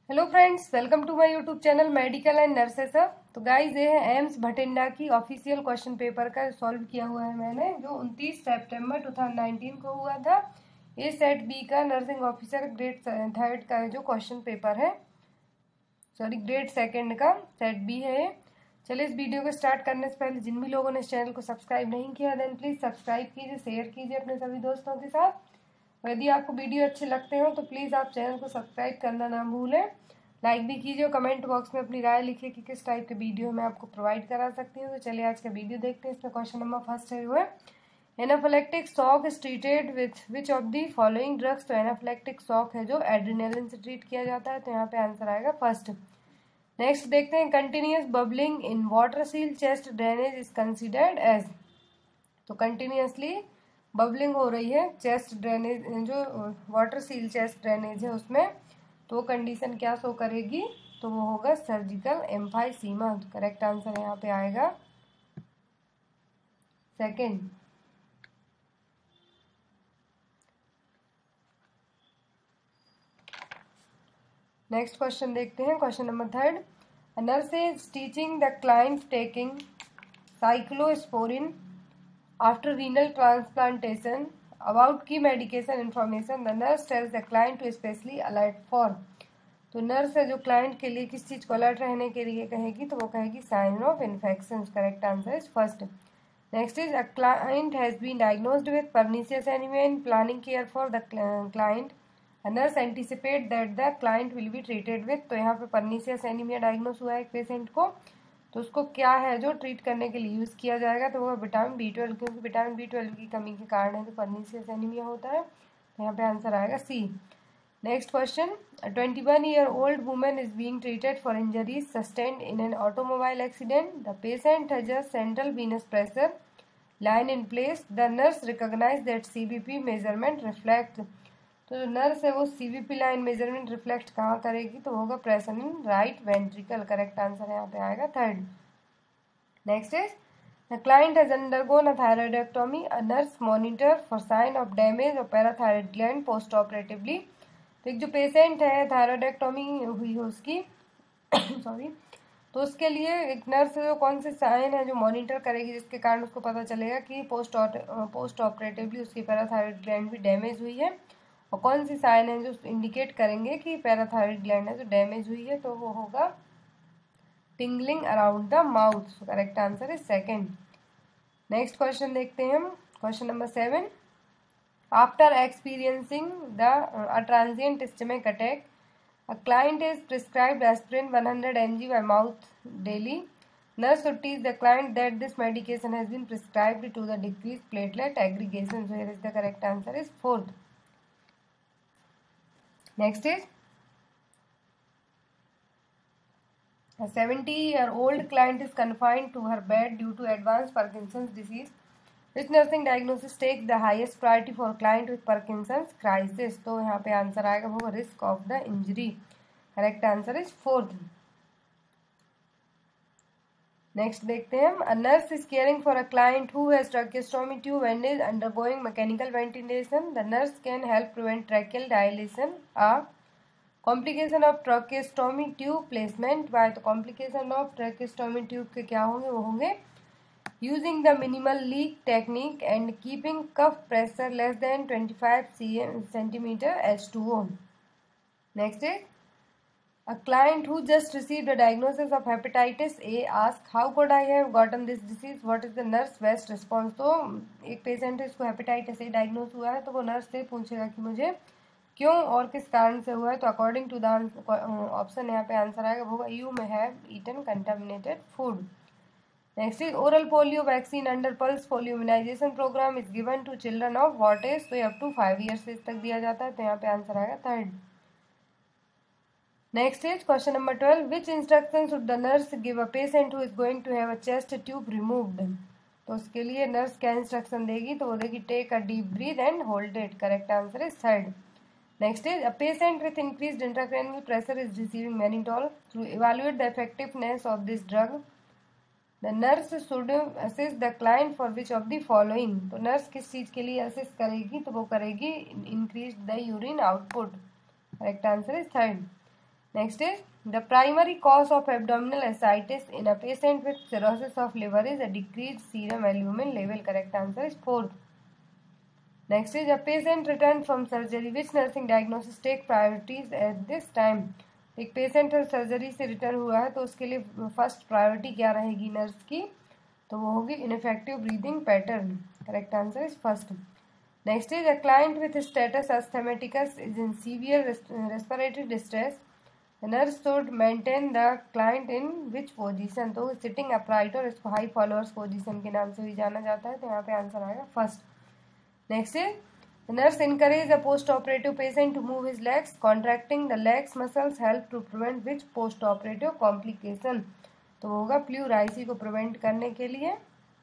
Hello friends, welcome to my YouTube channel medical and nurses अब। तो guys ये है एम्स भटिंडा की ऑफिशियल क्वेश्चन पेपर का सॉल्व किया हुआ है मैंने, जो 29 सितंबर 2019 को हुआ था। ये सेट बी का नर्सिंग ऑफिसर ग्रेड 3 का जो क्वेश्चन पेपर है, सॉरी ग्रेड 2 का सेट बी है ये। चलिए इस वीडियो को स्टार्ट करने से पहले जिन भी लोगों ने इस चैनल को सब्सक्राइब नहीं किया देन प्लीज सब्सक्राइब कीजिए, शेयर कीजिए अपने सभी दोस्तों के साथ। और यदि आपको वीडियो अच्छे लगते हो तो प्लीज़ आप चैनल को सब्सक्राइब करना ना भूलें। लाइक भी कीजिए, कमेंट बॉक्स में अपनी राय लिखिए कि किस टाइप के वीडियो मैं आपको प्रोवाइड करा सकती हूँ। तो चलिए आज का वीडियो देखते हैं। इसमें क्वेश्चन नंबर फर्स्ट है हुआ anaphylactic shock is treated with which of the following drugs. तो एनाफिलेक्टिक शॉक है जो एड्रेनालिन से ट्रीट किया जाता है, तो यहाँ पे आंसर आएगा फर्स्ट। नेक्स्ट देखते हैं continuous bubbling in water seal chest drainage is considered as. तो कंटिन्यूसली बबलिंग हो रही है चेस्ट ड्रेनेज, जो वाटर सील चेस्ट ड्रेनेज है उसमें, तो कंडीशन क्या शो करेगी, तो वो होगा सर्जिकल एम्फाइसीमा। तो करेक्ट आंसर यहाँ पे आएगा सेकंड। नेक्स्ट क्वेश्चन देखते हैं, question number third. A nurse is teaching the client taking cyclosporin after renal transplantation about key medication information. The nurse tells the client to especially alert for। तो nurse है जो client के लिए किस चीज को अलर्ट रहने के लिए कहेगी, तो वो कहेगी sign of infection. Correct answer is first. Next is a client has been diagnosed with pernicious anaemia in planning care for the client. A nurse anticipate that the client will be treated with। तो यहाँ पे pernicious anaemia diagnose हुआ है एक patient को, तो उसको क्या है जो ट्रीट करने के लिए यूज किया जाएगा, तो वो विटामिन B12, क्योंकि विटामिन B12 की कमी के कारण है तो पर्नीशियस एनीमिया होता है। तो यहाँ पे आंसर आएगा C. Next question, 21-year-old woman is being treated for injuries sustained in an automobile accident. The patient has a central venous pressure line in place. The nurse recognized that CVP measurement reflect। तो जो nurse है वो CVP line measurement reflect कहाँ करेगी, तो होगा pressure in right ventricle. Correct answer यहाँ पे आएगा third. Next is the client has undergone a thyroidectomy. A nurse monitor for sign of damage of parathyroid gland postoperatively. तो एक जो पेशेंट है थायराइडेक्टोमी हुई है उसकी सॉरी, तो उसके लिए एक नर्स जो कौन से साइन है जो मॉनिटर करेगी, जिसके कारण उसको पता चलेगा कि पोस्ट ऑपरेटिवली उसकी पैराथायराइड ग्लैंड भी डैमेज हुई है, और कौन सी साइन है जो इंडिकेट करेंगे कि पैराथायराइड ग्लैंड है जो डैमेज हुई है, तो वो होगा tingling around the mouth. Correct answer is second. Next question देखते हैं हम, question number 7। After experiencing the transient stomach attack, a client is prescribed aspirin 100 mg by mouth daily. Nurse should teach the client that this medication has been prescribed to the decreased platelet aggregation. So here is the correct answer is fourth. Next is a 70-year-old client is confined to her bed due to advanced Parkinson's disease. Which nursing diagnosis takes the highest priority for client with Parkinson's crisis? तो यहाँ पे answer आएगा वो risk of the injury. Correct answer is fourth. Next देखते हैं हम, a nurse is caring for a client who has tracheostomy tube and is undergoing mechanical ventilation. The nurse can help prevent tracheal dilation. A complication of tracheostomy tube placement by. तो complication of tracheostomy tube के क्या होंगे, वो होंगे using the minimal leak technique and keeping cuff pressure less than 25 cm H2O। Next is a client who just received a diagnosis of hepatitis A asked how could I have gotten this disease, what is the nurse best response। तो एक patient है, इसको hepatitis A diagnose हुआ है, तो वो nurse से पूछेगा कि मुझे क्यों और किस कारण से हुआ है। तो अकॉर्डिंग टू द ऑप्शन यहाँ पे आंसर आएगा वो you may have eaten contaminated food. Next is oral polio vaccine under pulse polio immunisation programme is given to children of what age. तो अप टू 5 years तक दिया जाता है, तो यहाँ पे आंसर आएगा third. Next is question number 12। Which instruction should the nurse give a patient who is going to have a chest tube removed. तो उसके लिए नर्स क्या इंस्ट्रक्शन देगी, तो वो देगी take a deep breath and hold it. Correct answer is third. Next is a patient with increased intracranial pressure is receiving mannitol. To evaluate the effectiveness of this drug the nurse should assess the client for which of the following. तो nurse किस चीज के लिए assess करेगी, तो वो करेगी increase the urine output. Correct answer is third. Next is the primary cause of abdominal ascites in a patient with cirrhosis of liver is a decreased serum albumin level. Correct answer is 4th. Next is a patient returned from surgery. Which nursing diagnosis take priorities at this time? एक patient surgery से return हुआ है तो उसके लिए first priority क्या रहेगी nurse की? तो वो होगी ineffective breathing pattern. Correct answer is first. Next is a client with status asthmaticus is in severe respiratory distress. The nurse should maintain the client in which position? तो sitting upright और इसको high Fowler's position के नाम से भी जाना जाता है. तो यहाँ पे आंसर आएगा first. Next is the nurse encourage a post-operative patient to move his legs. Contracting the legs muscles help to prevent which post-operative complication? तो होगा प्लूराइसी को प्रिवेंट करने के लिए.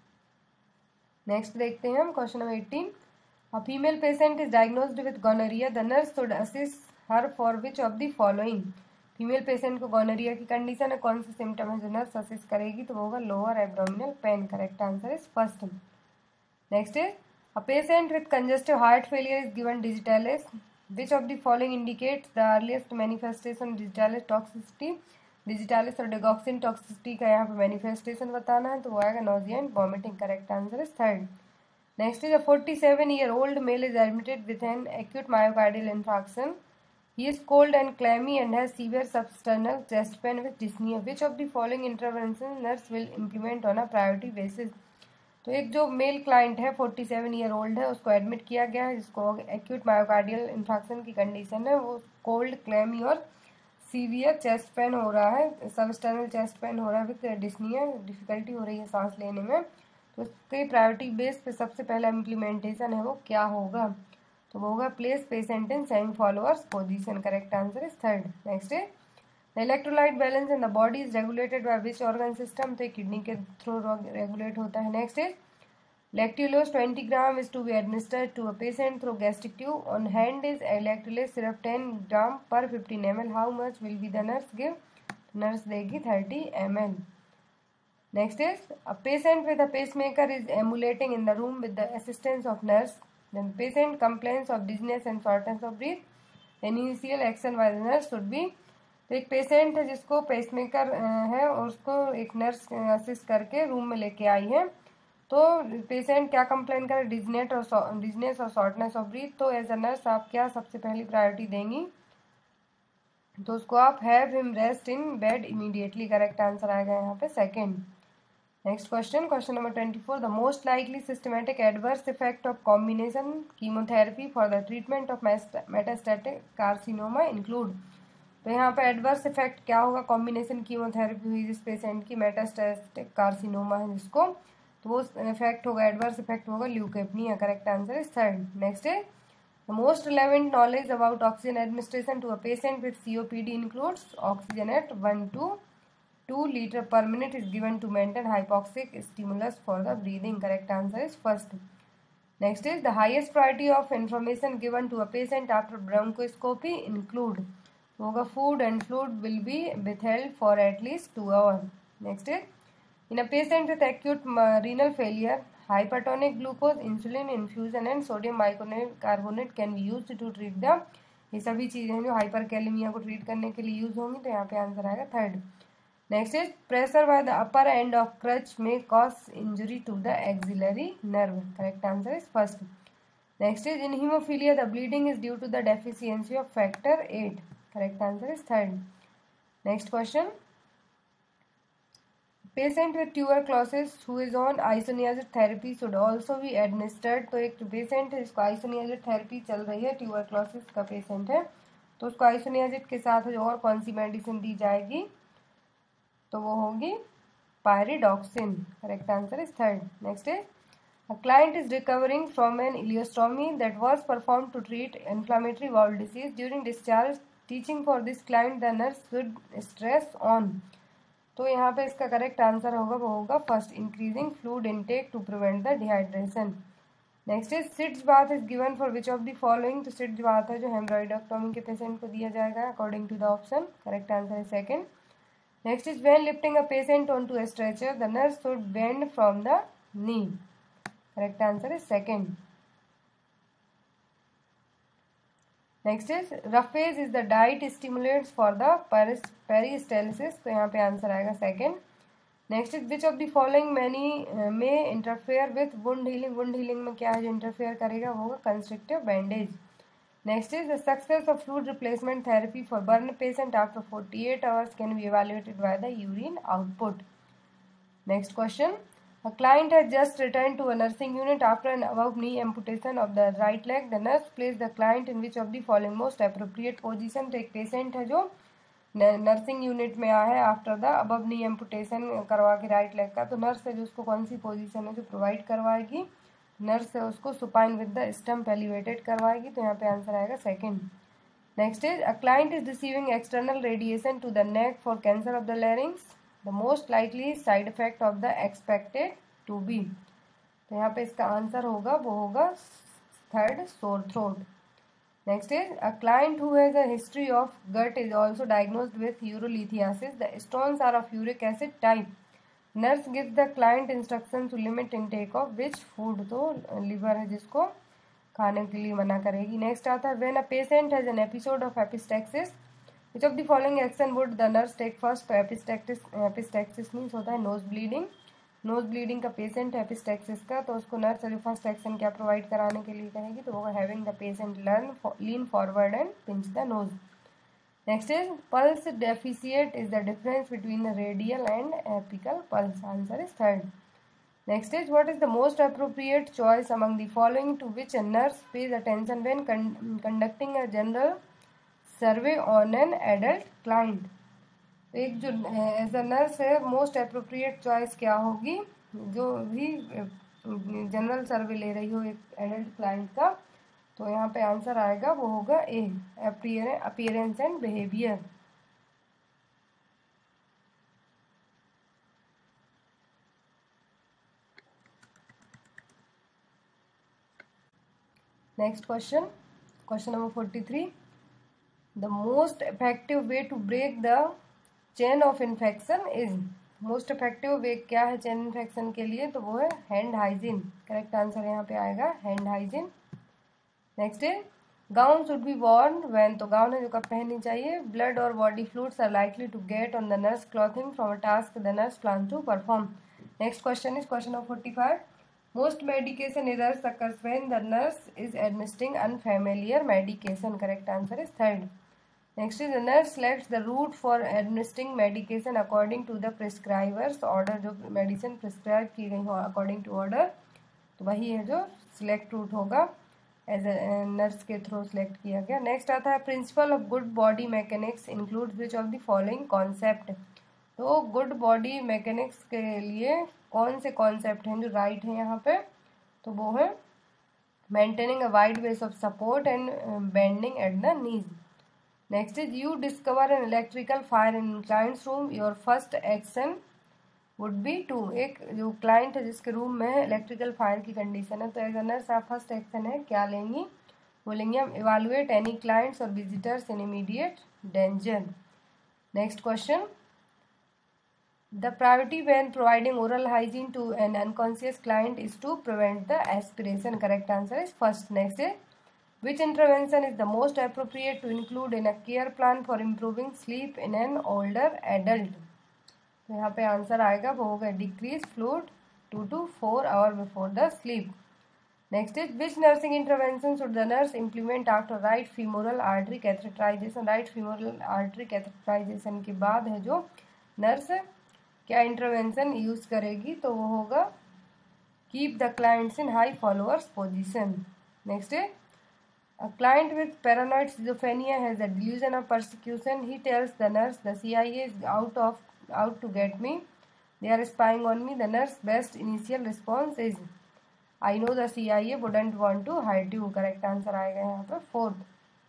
नेक्स्ट देखते हैं हम question number 18. A female patient is diagnosed with gonorrhea. The nurse should assist her for which of the following? Female patient को गोनोरिया की कंडीशन है, कौन सा सिम्टम है जो नर्स असिस्ट करेगी? तो वो होगा lower abdominal pain. Correct answer is first. Next is a patient with congestive heart failure is given digitalis. Which of the following indicates the earliest manifestation digitalis toxicity? Digitalis और digoxin toxicity का यहाँ पे manifestation बताना है तो वो आएगा nausea and vomiting. Correct answer is third. Next is a 47-year-old male is admitted with an acute myocardial infarction. He is cold and clammy and has severe substernal chest pain with dyspnea. Which of the following interventions nurse will implement on a priority basis? तो एक जो mail client है 47-year-old है उसको admit किया गया है जिसको एक्यूट मायोकार्डियल इन्फेक्शन की कंडीशन है. वो कोल्ड क्लैमी और सीवियर चेस्ट पेन हो रहा है, सबस्टर्नल चेस्ट पेन हो रहा है विथ डिस्निया, डिफिकल्टी हो रही है सांस लेने में. तो उसके प्रायोरिटी बेस पे सबसे पहला इम्प्लीमेंटेशन है वो क्या होगा? तो वो होगा place patient in semi Fowler's position. Correct answer is third. Next है the electrolyte balance in the body is regulated by which organ system? तो किडनी के थ्रू रेगुलेट होता है. Next is lactulose 20 gram is to be administered to a patient through gastric tube. On hand is lactulose syrup 10 gram per 15 ml. How much will be the nurse give? Nurse देगी 30 ml. Next is a patient with a pacemaker is ambulating in the room with the assistance of nurse. Then patient complains of dizziness and shortness of breath. Initial action by the nurse should be. तो एक patient है जिसको pacemaker है और उसको एक nurse assist करके room में लेके आई है. तो पेशेंट क्या कंप्लेन करे? डिजनेस और शॉर्टनेस ऑफ ब्रीथ. तो एज अ नर्स आप क्या सबसे पहली प्रायोरिटी देंगी? तो उसको आप have him rest in bed immediately. Correct answer आएगा यहाँ पे second. Next question, question number 24. The most likely systematic adverse effect of combination chemotherapy for the treatment of metastatic carcinoma include. तो यहाँ पे एडवर्स इफेक्ट क्या होगा? Combination chemotherapy हुई जिस पेशेंट की मेटास्टेटिक कार्सिनोमा है जिसको, तो वो इफेक्ट होगा, एडवर्स इफेक्ट होगा leukaemia. Correct answer is third. Next है the most relevant knowledge about oxygen administration to a patient with COPD includes oxygen at 1 to 2 liters per minute is given to maintain hypoxic stimulus for the breathing. Correct answer is first. Next is the highest priority of information given to a patient after bronchoscopy include. होगा food and fluid will be withheld for at least 2 hours. Next is in a patient with acute renal failure, hypertonic glucose, insulin infusion and sodium bicarbonate can be used to treat the. ये सभी चीजें जो hyperkalaemia को treat करने के लिए use होंगी. तो यहाँ पे आंसर आएगा third. Next is pressure by the upper end of crutch may cause injury to the axillary nerve. Correct answer is first. Next is in hemophilia the bleeding is due to the deficiency of factor 8. Correct answer is third. Next question. Patient with tuberculosis who is on isoniazid therapy should also be administered. तो एक patient है जिसको isoniazid therapy चल रही है, tuberculosis का patient है, तो उसको आइसोनियाजिड के साथ और कौन सी मेडिसिन दी जाएगी? तो वो होगी pyridoxine. Correct answer is third. Next is a client is recovering from an ileostomy that was perform to treat inflammatory bowel disease. During discharge teaching for this client the nurse should stress on. तो यहाँ पे इसका correct answer होगा वो होगा first, increasing fluid intake to prevent the dehydration. Next is sitz bath is given for which of the following. तो sitz bath है जो हेमरॉइडेक्टोमी के पेशेंट को दिया जाएगा according to the option. Correct answer is second. Next is when lifting a patient onto a stretcher, the nurse should bend from the knee. Correct answer is second. Next is roughage is the diet stimulates for the peristalsis, तो यहाँ पे answer आएगा second. Next is which of the following many may interfere with wound healing, wound healing में क्या है जो interfere करेगा, वो होगा constrictive bandage. Next is the success of fluid replacement therapy for burn patient after 48 hours can be evaluated by the urine output. Next question. A client has just returned to a nursing unit after an above knee amputation of the right leg. The nurse placed the client in which of the following most appropriate position. तो एक patient है जो nursing unit में आया है after the above knee amputation करवा के right leg का, तो नर्स है जो उसको कौन सी पोजीशन है जो प्रोवाइड करवाएगी, नर्स है उसको supine with the stump elevated करवाएगी, तो यहाँ पे आंसर आएगा second. Next is a client is receiving external radiation to the neck for cancer of the larynx, the most likely side effect of the expected to be, तो यहाँ पे इसका answer होगा वो होगा third, sore throat. Next is a client who has a history of gout is also diagnosed with urolithiasis, the stones are of uric acid type, nurse gives the client instruction to limit intake of which food, तो liver है जिसको खाने के लिए मना करेगी। Next आता है when a patient has an episode of epistaxis which of the following action would the nurse take first, तो एपिस्टेक्सिस मीन्स होता है नोज ब्लीडिंग, नोज ब्लीडिंग का पेशेंट है एपिस्टेक्सिस का, तो उसको नर्स जो फर्स्ट एक्शन क्या प्रोवाइड कराने के लिए कहेगी, तो वो having the patient lean forward and pinch the nose. Next is pulse deficit is the difference between the radial and apical pulse, answer is third. Next is what is the most appropriate choice among the following to which a nurse pays attention when conducting a general survey on an adult client, एक जो as a nurse है most appropriate choice क्या होगी, जो भी general सर्वे ले रही हो एक एडल्ट क्लाइंट का, तो यहाँ पे आंसर आएगा वो होगा A, appearance and behaviour. Next question, question number 43. The most effective way to break the chain of infection is, most effective way क्या है चेन इन्फेक्शन के लिए, तो वो है हैंड हाइजीन, करेक्ट आंसर यहाँ पे आएगा हैंड हाइजीन। नेक्स्ट है gown should be worn when, तो गाउन है जो कब पहननी चाहिए, ब्लड और body fluids are likely to get on the nurse clothing from a task the nurse plan to perform. Next question is question number 45. Most medication errors occurs when the nurse is administering unfamiliar medication. Correct answer is third. Next is the nurse selects the route for administering medication according to the prescriber's order. जो medicine prescribe की गई हो according to order, तो वही है जो select route होगा as a nurse के through select किया गया. Next आता है principle of good body mechanics includes which of the following concept. तो गुड बॉडी मैकेनिक्स के लिए कौन से कॉन्सेप्ट हैं जो राइट है यहाँ पे, तो वो है maintaining a wide base of support and bending at the knees. Next is you discover an electrical fire in client's room, your first action would be to, एक जो क्लाइंट है जिसके रूम में इलेक्ट्रिकल फायर की condition है, तो as a nurse आप first action है क्या लेंगी, बोलेंगे हम इवेलुएट एनी क्लाइंट्स और visitors in immediate danger. Next question, the priority when providing oral hygiene to an unconscious client is to prevent the aspiration. Correct answer is first. Next is which intervention is the most appropriate to include in a care plan for improving sleep in an older adult, तो यहाँ पे answer आएगा वो होगा decrease fluid 2 to 4 hours before the sleep. Next is which nursing intervention should the nurse implement after right femoral artery catheterization. right femoral artery catheterization के बाद है जो नर्स क्या इंटरवेंशन यूज करेगी, तो वो होगा keep the clients in high Fowler's position. Next है a client with paranoid schizophrenia has a delusion of persecution, he tells the nurse the CIA is out to get me, they are spying on me, the nurse best initial response is I know the CIA wouldn't want to hurt you. Correct answer आएगा यहाँ पर fourth.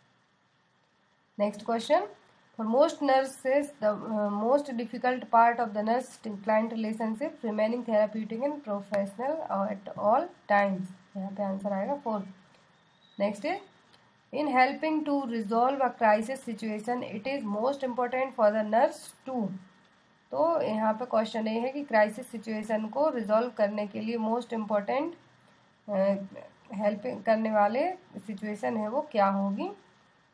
Next question, for most nurses the most difficult part of the nurse client relationship remaining therapeutic and professional at all times, यहाँ पे answer आएगा fourth. Next is in helping to resolve a crisis situation it is most important for the nurse to, तो यहाँ पे question ये है कि crisis situation को रिजॉल्व करने के लिए मोस्ट इम्पोर्टेंट हेल्प करने वाले सिचुएशन है वो क्या होगी,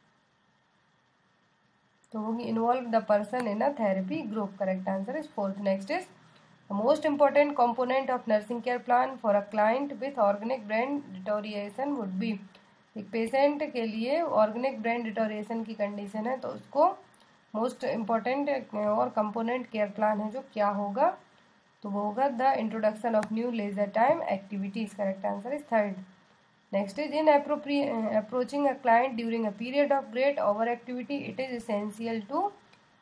तो होगी involve the person in a therapy group. Correct answer is fourth. Next is the most important component of nursing care plan for a client with organic brain deterioration would be. एक patient के लिए organic brain deterioration की condition है तो उसको most important और component care plan है जो क्या होगा, तो वो होगा the introduction of new leisure time activities. Correct answer is third. Next is in approaching a client during a period of great over activity it is essential to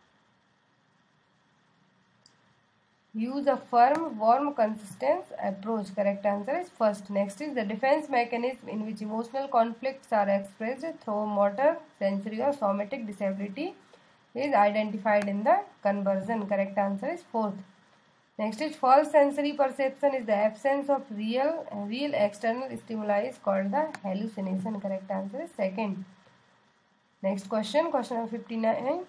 use a firm warm consistence approach. Correct answer is first. Next is the defense mechanism in which emotional conflicts are expressed through motor, sensory or somatic disability is identified in the conversion. Correct answer is fourth. Next is false sensory perception is the absence of real external stimuli is called the hallucination. Correct answer is second. Next question number 59.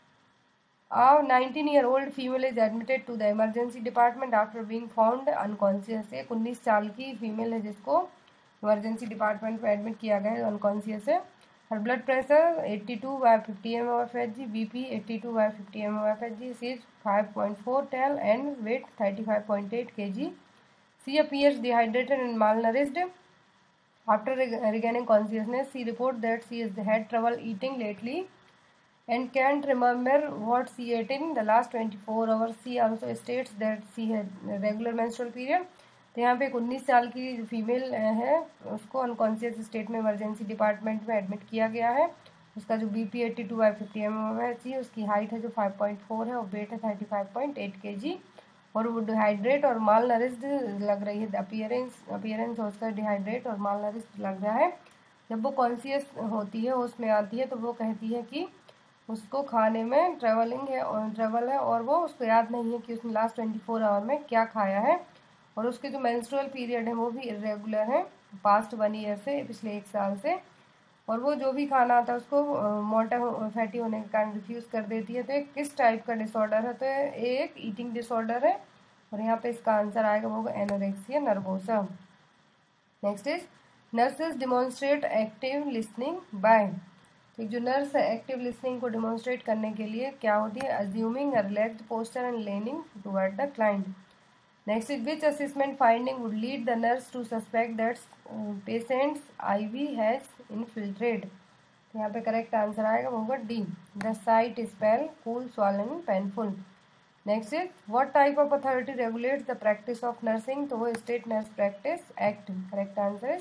A 19-year-old female is admitted to the emergency department after being found unconscious. एक 19 साल की female है जिसको emergency department में admit किया गया है, unconscious है। Her blood pressure 82/50 mmHg, BP 82/50 mmHg, she is 5.4 tall and weight 35.8 kg. She appears dehydrated and malnourished. After regaining consciousness, she reports that she has had trouble eating lately and can't remember what she ate in the last 24 hours. She also states that she had regular menstrual period. तो यहाँ पे एक 19 साल की female है, उसको unconscious state में emergency department में एडमिट किया गया है। उसका जो BP 82/50 mmHg है, उसकी हाइट है जो 5.4 है और वेट है 35.8 kg और वो डिहाइड्रेट और माल नरिश्ड लग रही है। अपीयरेंस उसका डिहाइड्रेट और माल नरिश्ड लग रहा है। जब वो कॉन्शियस होती है, उसमें आती है, तो वो कहती है कि उसको खाने में ट्रैवल है और वो उसको याद नहीं है कि उसने लास्ट 24 आवर में क्या खाया है और उसके जो मेंस्ट्रुअल पीरियड है वो भी इरेगुलर है पास्ट 1 ईयर से, पिछले 1 साल से, और वो जो भी खाना आता है उसको मोटा फैटी होने के कारण रिफ्यूज़ कर देती है। तो एक किस टाइप का डिसऑर्डर है, तो ये एक ईटिंग डिसऑर्डर है और यहाँ पे इसका आंसर आएगा वो anorexia nervosa. Next is nurses demonstrate active listening by. तो जो नर्स है एक्टिव लिसनिंग को डिमॉन्स्ट्रेट करने के लिए क्या होती है, assuming a relaxed posture and leaning toward the client. Next is which assessment finding would lead the nurse to suspect that patient's IV has infiltrate. तो यहाँ पे करेक्ट आंसर आएगा वो होगा D, the site is pale, cool, swollen, painful. Next is what type of authority regulates the practice of nursing, तो वो state nurse practice act. Correct answer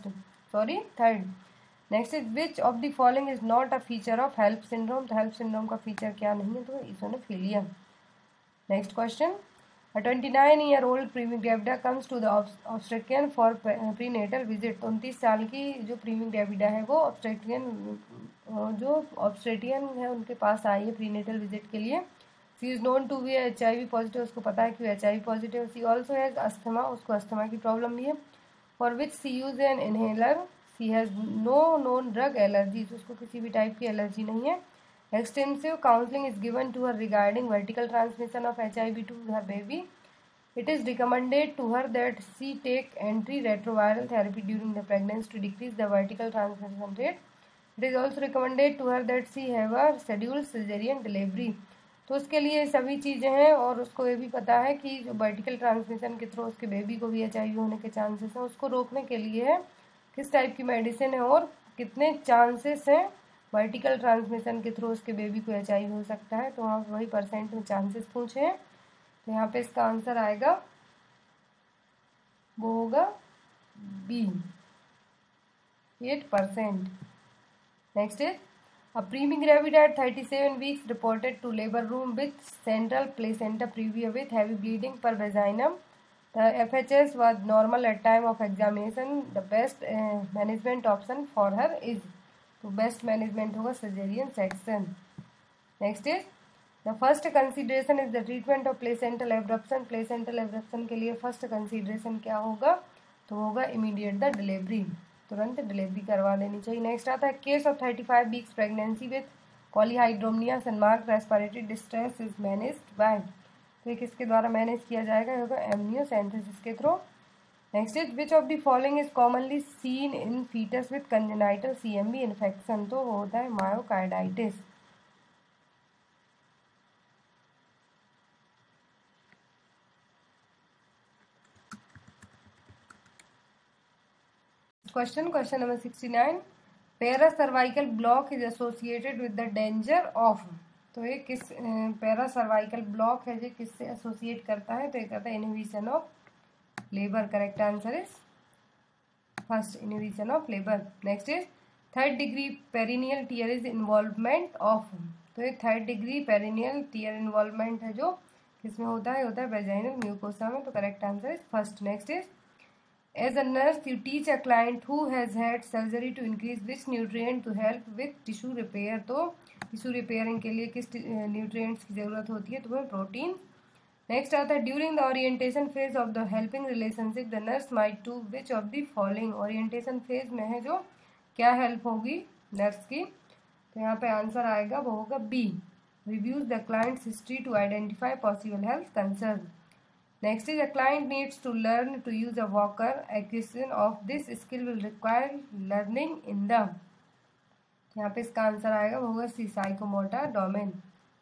is third. Next is which of the following is not a feature of HELLP syndrome, तो HELLP syndrome का feature क्या नहीं है, तो eosinophilia. Next question, a 29-year-old primi gravida comes to the obstetrician for prenatal visit. तो 29 साल की जो प्रीमिंग ग्रेविडा है वो ऑब्स्टेट्रियन है उनके पास आई है प्रीनेटल विजिट के लिए। She is known to be HIV positive, उसको पता है कि वो HIV positive. She also has asthma, उसको अस्थमा की प्रॉब्लम भी है। For which she use an inhaler, she has no known drug allergy, उसको किसी भी टाइप की एलर्जी नहीं है। Extensive counselling is given to her regarding vertical transmission of HIV to her baby. It is recommended to her that she take anti retroviral therapy during the pregnancy to decrease the vertical transmission rate. It is also recommended to her that she have a scheduled caesarean delivery. तो उसके लिए सभी चीज़ें हैं और उसको ये भी पता है कि जो वर्टिकल ट्रांसमिशन के थ्रू उसके बेबी को भी HIV होने के चांसेस हैं, उसको रोकने के लिए है किस टाइप की मेडिसिन है और कितने चांसेस हैं वर्टिकल ट्रांसमिशन के थ्रू उसके बेबी को HIV हो सकता है। तो वहाँ वही परसेंट में चांसेस पूछे हैं, तो यहाँ पे इसका आंसर आएगा वो होगा B, 8%। Next is a preemie gravida at 37 weeks reported to labor room with central placenta previa with heavy bleeding per vaginum. The FHS was normal at time of examination. The best management option for her is, तो best management होगा cesarean section. Next is the first consideration is the treatment of placental abruption. Placental abruption के लिए first consideration क्या होगा, तो होगा immediate the delivery, तुरंत delivery करवा देनी चाहिए। नेक्स्ट आता है case of 35 weeks pregnancy with कॉलीहाइड्रोमिया सनमार्क respiratory distress is managed by. तो ये किसके द्वारा मैनेज किया जाएगा, होगा एमनियोसेंटेसिस के through. Next is which of the following is commonly seen in fetus with congenital CMV infection, तो वो होता है myocarditis. Question number 69, paracervical block is associated with the danger of. तो ये किस पैरा सर्वाइकल ब्लॉक है, जो किससे एसोसिएट करता है? तो ये कहता है inhibition of labour. Correct answer is first, inhibition of labour. Next is third degree perineal tear is involvement of. तो ये third degree perineal tear involvement है जो किसमें होता है? वेजाइनल म्यूकोसा में। तो correct answer is first. Next is as a nurse you teach a client who has had surgery to increase which nutrient to help with tissue repair। तो tissue repairing के लिए किस न्यूट्रिएंट्स की ज़रूरत होती है? तो वह प्रोटीन। नेक्स्ट आता है during the orientation phase of the helping relationship the nurse might to which of the following. Orientation phase में है जो क्या हेल्प होगी नर्स की? तो यहाँ पे आंसर आएगा वो होगा B, reviews the client's history to identify possible health concern. Next is a client needs to learn to use a walker. Acquisition of this skill will require learning in the। यहाँ पे इसका answer आएगा वो होगा C, psychomotor domain.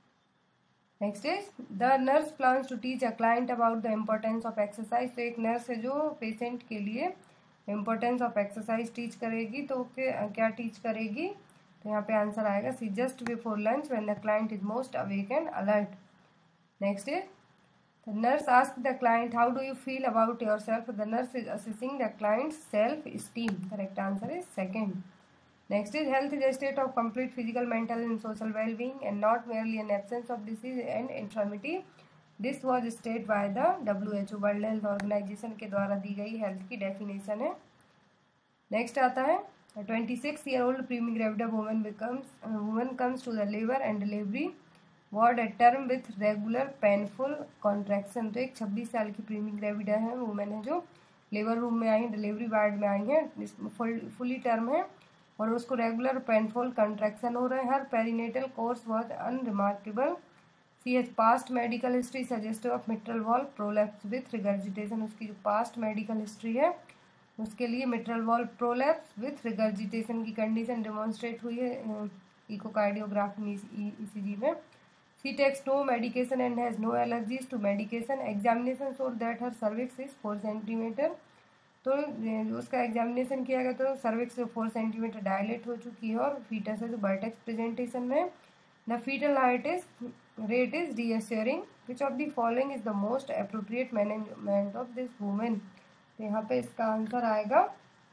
Next is the nurse plans to teach a client about the importance of exercise. तो एक nurse है जो पेशेंट के लिए इम्पोर्टेंस ऑफ एक्सरसाइज टीच करेगी। तो क्या टीच करेगी? तो यहाँ पे आंसर आएगा C, just before lunch when the client is most awake and alert. Next is the nurse asks the client how do you feel about yourself। the nurse is assessing the client's self esteem। correct answer is second। next is health is a state of complete physical, mental and social well-being and not merely an absence of disease and infirmity। this was stated by the WHO world health organisation के द्वारा दी गई health की definition है। Next आता है 26-year-old primigravida woman comes to the labour and delivery ward at term with regular painful contraction. तो एक 26 साल की प्रीमी ग्रेविडा है, वुमेन है जो लेबर रूम में आई है, डिलीवरी वार्ड में आई है, फुली टर्म है और उसको रेगुलर पेनफुल कॉन्ट्रैक्शन हो रहे हैं। Her perinatal course was unremarkable. She has past medical history suggestive of mitral valve prolapse with regurgitation. उसकी जो पास्ट मेडिकल हिस्ट्री है उसके लिए mitral valve prolapse with regurgitation की कंडीशन डेमोन्स्ट्रेट हुई है इकोकार्डियोग्राफी ईसीजी में। She takes no medication and has no allergies to medication। Examination showed that her cervix is 4 centimeter। तो उसका एग्जामिनेशन किया गया तो सर्विक्स 4 सेंटीमीटर डायलेट हो चुकी है और फीटस है जो वर्टेक्स प्रेजेंटेशन में। The fetal heart is rate is reassuring. Which of the following is the most appropriate management of this women. तो यहाँ पे इसका आंसर आएगा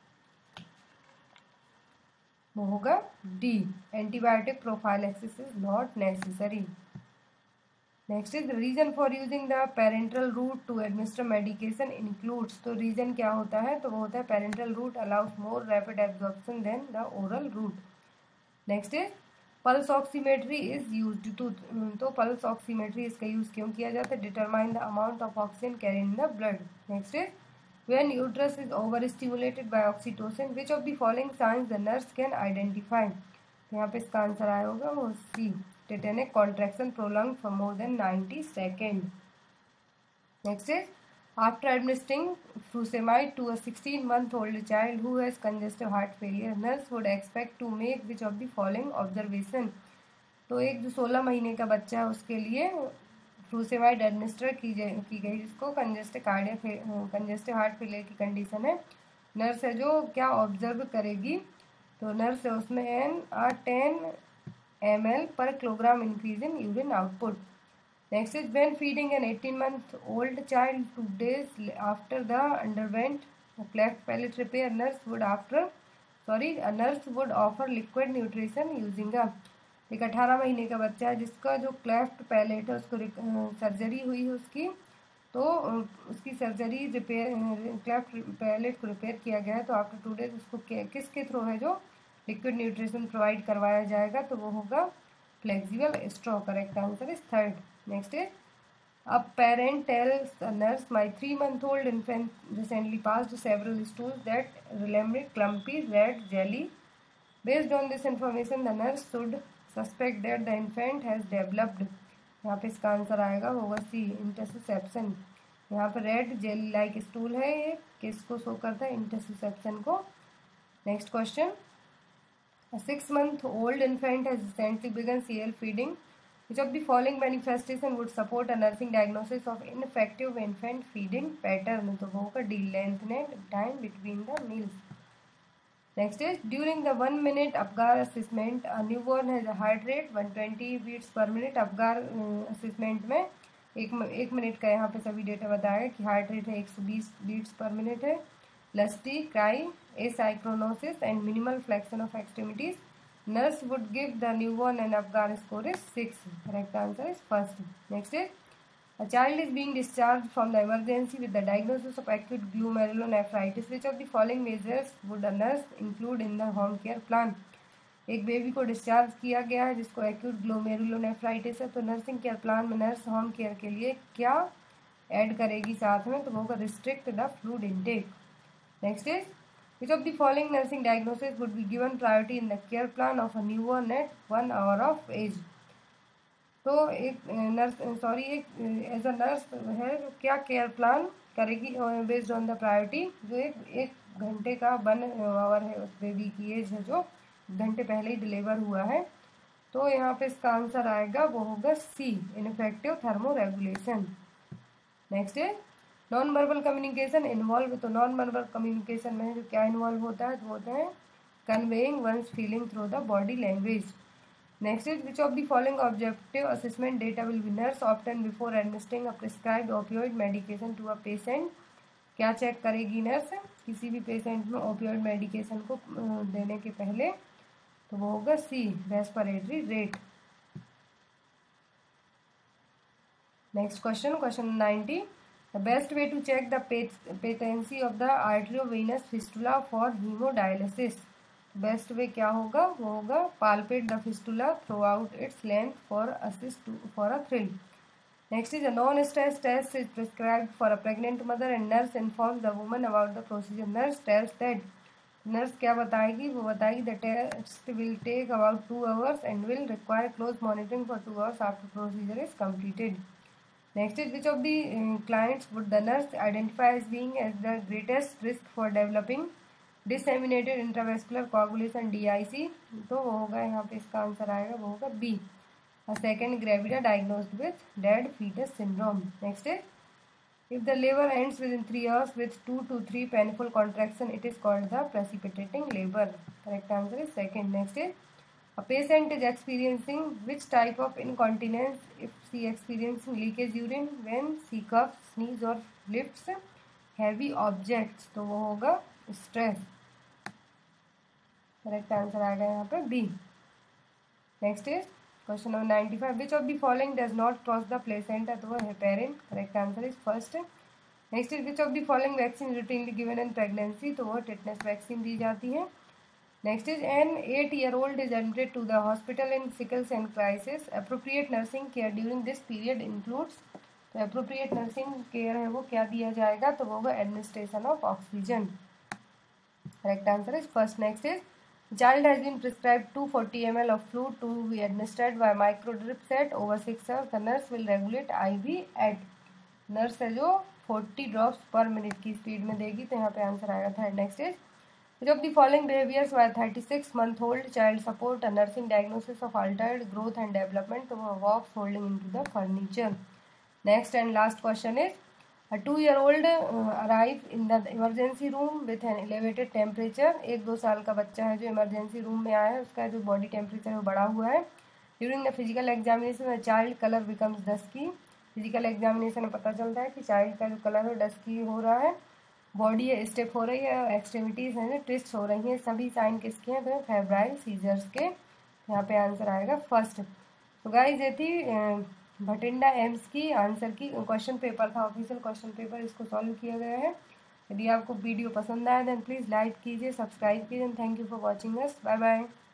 वो होगा D, antibiotic prophylaxis is not necessary. Next is reason for using the parenteral route to administer medication includes. तो reason क्या होता है? तो वो होता है parenteral route allows more rapid absorption than the oral route. Next is pulse oximetry is used to. तो pulse oximetry इसका यूज क्यों किया जाता है? Determine the amount of oxygen carry in the blood. Next is when uterus is over stimulated by oxytocin which of the following signs the nurse can identify. तो यहाँ पे इसका आंसर आया होगा वो सी, tetanic contraction prolonged for more than 90 seconds। Next is after administering furosemide to a 16-month-old child who has congestive heart failure, nurse would expect to make which of the following observation। तो एक जो 16 महीने का बच्चा है उसके लिए frusemide administer की गई जिसको कंजेस्टिव हार्ट फेलियर की कंडीशन है। नर्स है जो क्या ऑब्जर्व करेगी? तो नर्स है उसमें 10 ml per kilogram increase in urine output। Next is when feeding an 18-month-old child 2 days after the underwent a cleft palate repair, a nurse would offer liquid nutrition using a। एक 18 महीने का बच्चा है जिसका जो cleft palate है उसको surgery हुई है उसकी, तो उसकी सर्जरी क्लेफ्ट पैलेट को रिपेयर किया गया है। तो आफ्टर 2 days उसको किसके थ्रू है जो लिक्विड न्यूट्रिशन प्रोवाइड करवाया जाएगा? तो वो होगा flexible straw. Correct answer is third. Next is a parent tells a nurse my 3-month-old infant recently passed several stools that resembled clumpy red jelly। Based on this information the nurse should suspect that the infant has developed। यहाँ पे इसका answer आएगा होगा सी, interception. यहाँ पे red jelly like stool है, ये किसको शो करता है? इंटरसेप्शन को। Next question A 6-month-old infant has recently begun serial feeding. Which of the following manifestation would support a nursing diagnosis of ineffective infant feeding pattern? तो वो होगा D, lengthened time between the meals. Next is during the 1 minute Apgar assessment a newborn has a heart rate 120 beats per minute. Apgar assessment में एक minute का यहाँ पे सभी data बताया कि हार्ट रेट है 120 बीट्स पर मिनट है। Lusty, cry, acrocyanosis and minimal flexion of extremities. Nurse would give the newborn and Apgar score is 6। Correct answer is first. Next is a child is being discharged from the emergency with the diagnosis of acute glomerulonephritis. Which of the following measures would a nurse include in the home care plan? एक baby को discharge किया गया है जिसको acute glomerulonephritis है, तो nursing care plan में nurse home care के लिए क्या ऐड करेगी साथ में? तो वो होगा restrict the fluid intake. Next is which of the following nursing diagnosis would be given priority in the care plan of a newborn at 1 hour of age? तो एक नर्स एक एज अ नर्स है जो क्या care plan करेगी based on the priority? जो एक घंटे का 1 hour है उस बेबी की एज है जो घंटे पहले ही डिलीवर हुआ है। तो यहाँ पे इसका आंसर आएगा वो होगा C, ineffective thermoregulation. Next है नॉन वर्बल कम्युनिकेशन इन्वॉल्व। तो नॉन वर्बल कम्युनिकेशन में जो क्या इन्वॉल्व होता है? तो होता है conveying one's feeling through the body language. Next is which of the following objective assessment data will be nurse obtain before administering a prescribed opioid medication to a patient? क्या check करेगी nurse किसी भी patient में opioid medication को देने के पहले? तो वो होगा C, respiratory rate. Next question 90, the best way to check the patency of the arteriovenous fistula for haemodialysis. Best way क्या होगा? वो होगा palpate the fistula throughout its length for assist for a thrill. Next is a non stress test is prescribed for a pregnant mother and nurse informs the woman about the procedure. Nurse tells that, nurse क्या बताएगी? वो बताएगी the test will take about 2 hours and will require close monitoring for 2 hours after procedure is completed. Next is which of the clients would the nurse identify as being as the greatest risk for developing disseminated intravascular coagulation DIC? तो वो होगा यहाँ पे इसका answer आएगा वो होगा B, second gravida diagnosed with dead fetus syndrome. Next is if the labour ends within 3 hours with 2 to 3 painful contraction it is called the precipitating labor। correct answer is second। next is a patient is experiencing which type of incontinence if she experiencing leakage urine when she coughs, sneeze or lifts heavy objects? तो वो होगा stress. Correct answer आएगा यहाँ पे B. Next is question number 95, which of the following does not cross the placenta? तो वो heparin. Correct answer is first. Next is which of the following vaccine routinely given in pregnancy? तो वो tetanus vaccine दी जाती है। Next is an 8-year-old is admitted to the hospital in sickle cell crisis. Appropriate nursing care during this period includes. तो appropriate nursing care है वो क्या दिया जाएगा? तो वो होगा administration of oxygen. Correct answer is first. Next is child has been prescribed 240 ml of fluid to be administered by microdrip set over 6 hours. The nurse will regulate IV at, nurse है जो 40 drops पर minute की speed में देगी। तो यहाँ पे answer आएगा third. Next is which of the following behaviors by 36-month-old child support a nursing diagnosis of altered growth and development? तो वो walks holding into the furniture। next and last question is a 2-year-old arrive in the emergency room with an elevated temperature। 1-2 साल का बच्चा है जो emergency room में आया है, उसका जो बॉडी टेम्परेचर है वो बढ़ा हुआ है। During the physical examination the child colour becomes dusky. Physical examination में पता चलता है कि चाइल्ड का जो कलर है डस्की हो रहा है, बॉडी है स्टिफ हो रही है, एक्सट्रीमिटीज़ हैं जो ट्विस्ट हो रही हैं। सभी साइन किसके हैं? तो फेब्राइल सीजर्स के। यहाँ पे आंसर आएगा फर्स्ट। तो गाइस ये थी भटिंडा एम्स की आंसर की क्वेश्चन पेपर था, ऑफिशियल क्वेश्चन पेपर, इसको सॉल्व किया गया है। यदि आपको वीडियो पसंद आया देन प्लीज़ लाइक कीजिए, सब्सक्राइब कीजिए। Thank you for watching us. Bye bye.